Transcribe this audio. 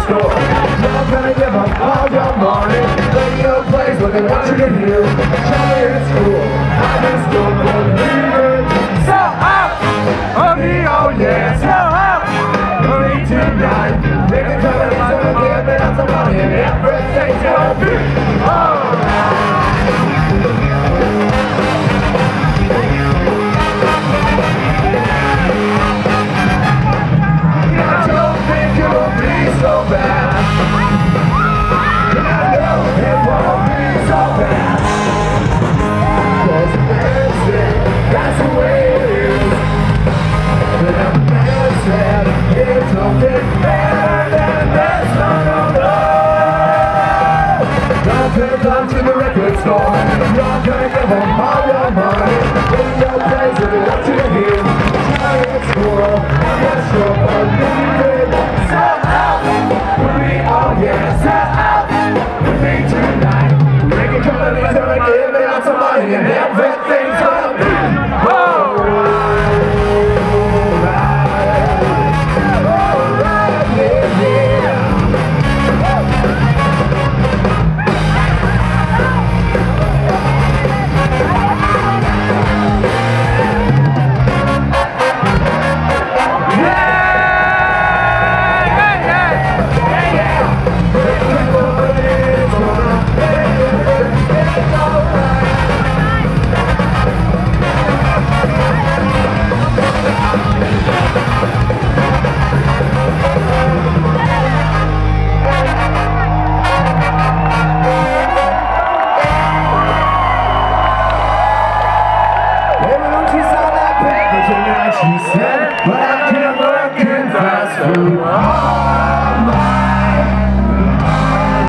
store. Not gonna give up all your money. Radio plays what they want you to hear. Shopping at school, I'm in school for leaving. So out of the old yeah, so out of the tonight. They can tell me I'm gonna give it up some money and everything's gonna be alright. Come to the record store. You're gonna give them all your money. Radio plays what they want you to hear. Giant squirrel, I'm not sure.